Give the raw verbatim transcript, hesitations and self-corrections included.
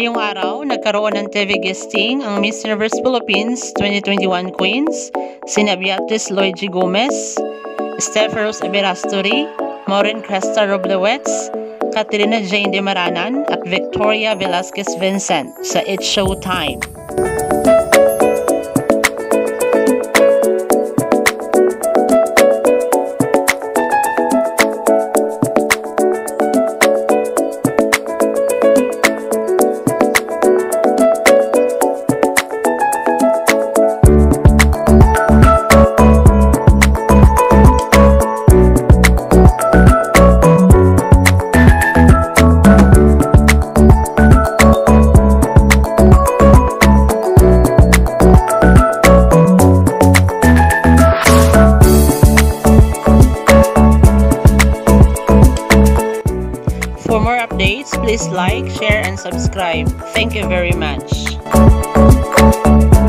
Ngayong araw, nagkaroon ng T V guesting ang Miss Universe Philippines twenty twenty-one Queens, sina Beatrice Lloyd G. Gomez, Steph Rose Aberasturi, Maureen Cresta Roblewetz, Katrina Jane De Maranan at Victoria Velasquez Vincent sa It's Showtime. For more updates, please like, share, and subscribe. Thank you very much.